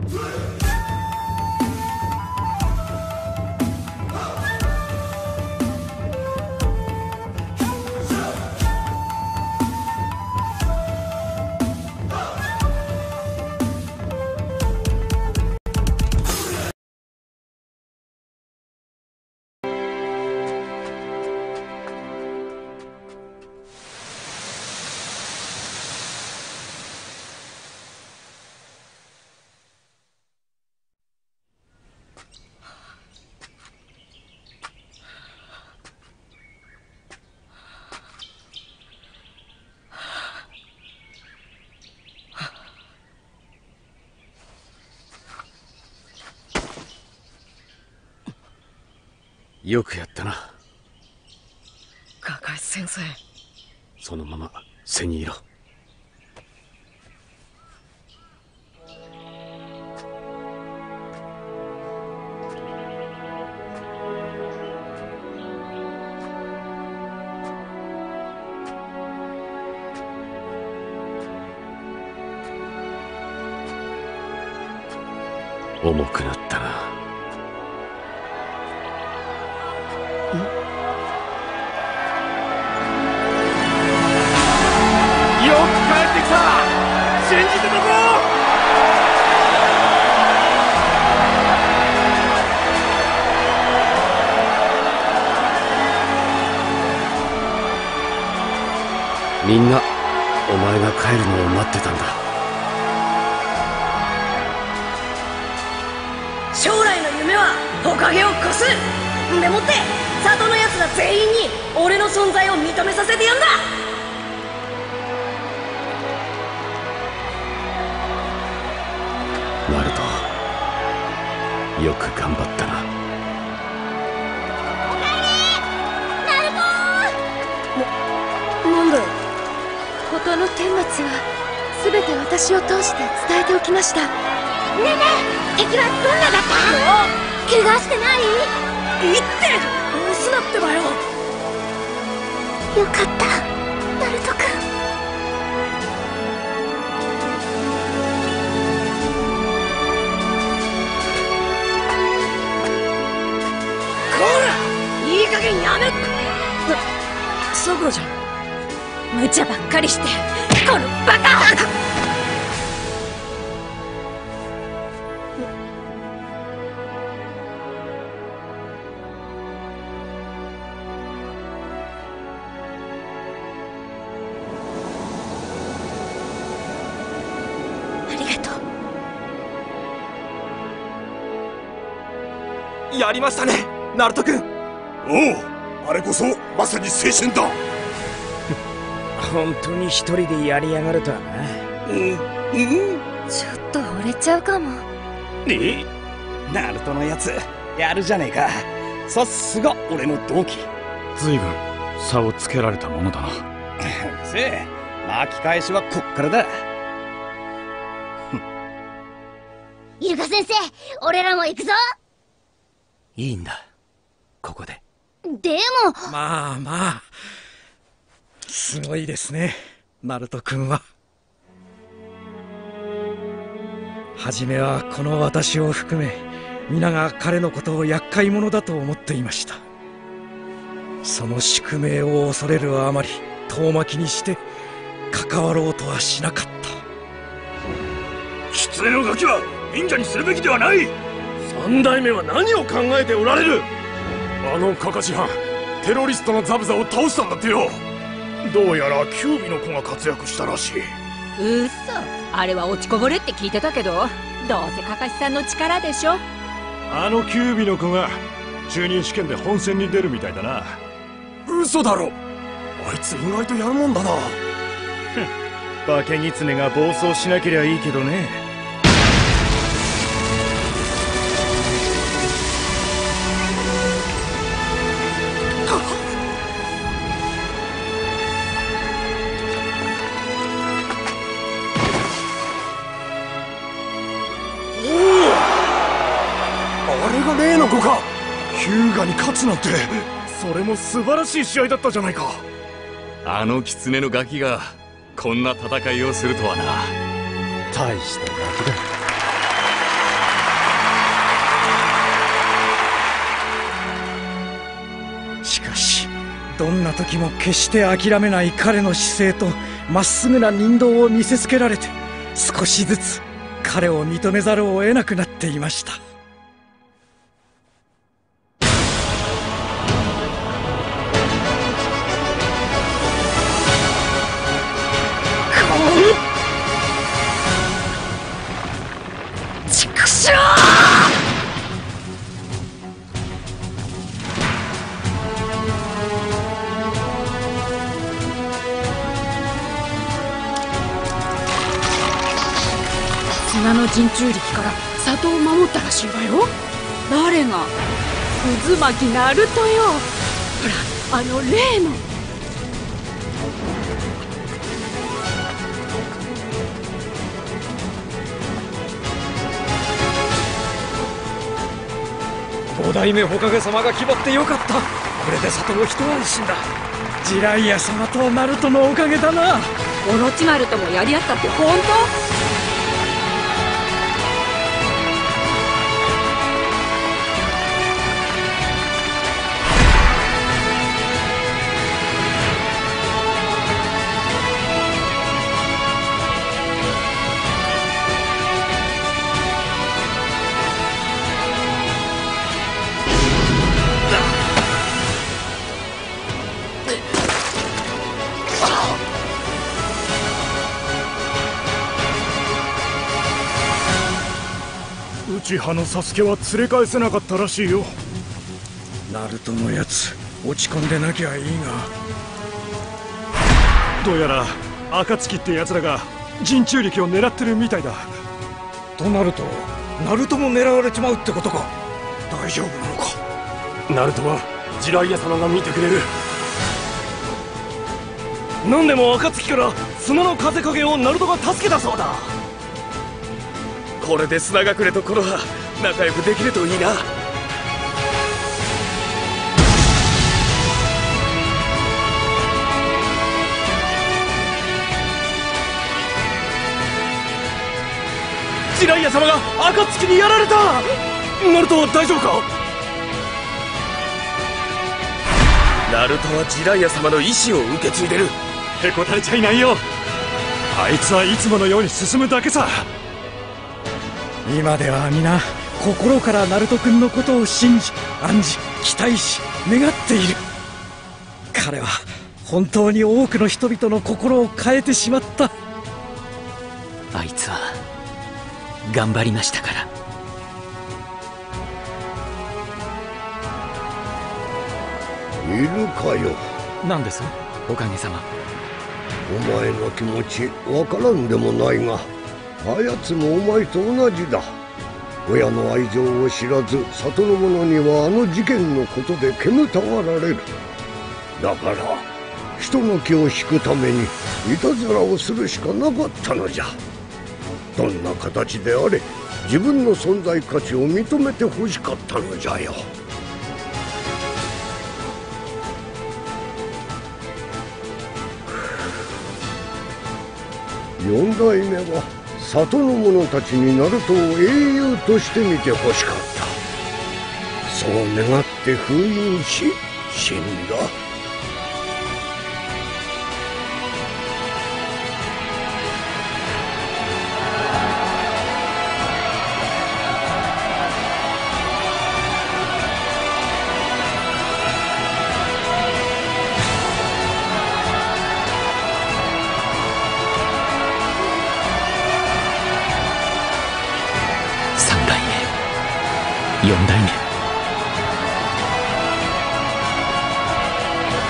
よくやったな。 カカシ先生。 そのまま背にいろ。重くなったな。 信じてたぞ。 みんなお前が帰るのを待ってたんだ。 将来の夢は火影を越す。でもって里のやつら全員に俺の存在を認めさせてやんだ。 ナルト、よく頑張ったな。 おかえり、ナルト。 なんで？ 事の顛末は全て私を通して伝えておきました。ねえねえ、敵はどんなだった？怪我してない？ いいって押すなってばよ。 よかった、ナルト君。 いい加減やめろ。さくらちゃん、無茶ばっかりしてこのバカ。ありがとう。やりましたね、ナルト君。 おう、あれこそまさに青春だ。 本当に一人でやりやがるとはな。 ちょっと惚れちゃうかも。 ナルトのやつやるじゃねえか。さすが俺の同期。 随分差をつけられたものだな。 せえ、巻き返しはこっからだ。 イルカ先生、俺らも行くぞ。 いいんだ、ここで。 でもまあすごいですね、ナルト君は。初めはこの私を含め皆が彼のことを厄介者だと思っていました。その宿命を恐れるあまり遠巻きにして関わろうとはしなかった。 狐のガキは忍者にするべきではない。三代目は何を考えておられる。あのカカシ班、テロリストのザブザを倒したんだってよ。どうやらキュービの子が活躍したらしい。 うっそ、あれは落ちこぼれって聞いてたけど、どうせカカシさんの力でしょ。 あのキュービの子が中任試験で本戦に出るみたいだな。嘘だろ。あいつ意外とやるもんだな。 化け狐が暴走しなけりゃいいけどね。 例の子か。ヒューガに勝つなんて、それも素晴らしい試合だったじゃないか。 あの狐のガキがこんな戦いをするとはな。 大したガキだ。 どんな時も決して諦めない彼の姿勢とまっすぐな人道を見せつけられて、少しずつ彼を認めざるを得なくなっていました。 畜生！ 砂の陣中力から里を守ったらしいわよ。誰が？渦巻きナルトよ。ほら、あの例の。 五代目火影様が決まってよかった。これで里も一安心だ。ジライア様とナルトのおかげだな。 オロチマルともやり合ったって本当？ 内派のサスケは連れ返せなかったらしいよ。 ナルトのやつ落ち込んでなきゃいいが。 どうやら暁ってやつらが陣中力を狙ってるみたいだ。 となるとナルトも狙われちまうってことか。大丈夫なのか。 ナルトはジライア様が見てくれる。何でも暁から砂の風影をナルトが助けたそうだ。これで砂隠れとコロハ仲良くできるといいな。ジライア様が暁にやられた。ナルト大丈夫か。ナルトはジライア様の意志を受け継いでる。へこたれちゃいないよ。あいつはいつものように進むだけさ。 今では皆心からナルト君のことを信じ暗示期待し願っている。彼は本当に多くの人々の心を変えてしまった。 あいつは頑張りましたから。 いるかよ。 何ですおかげさま。 お前の気持ちわからんでもないが、あやつもお前と同じだ。親の愛情を知らず里の者にはあの事件のことで煙たがられる。だから人の気を引くためにいたずらをするしかなかったのじゃ。どんな形であれ自分の存在価値を認めてほしかったのじゃよ。四代目は里の者たちにナルトを英雄として見てほしかった。そう願って封印し死んだ。 4代目、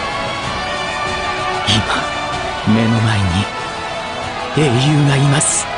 今目の前に英雄がいます。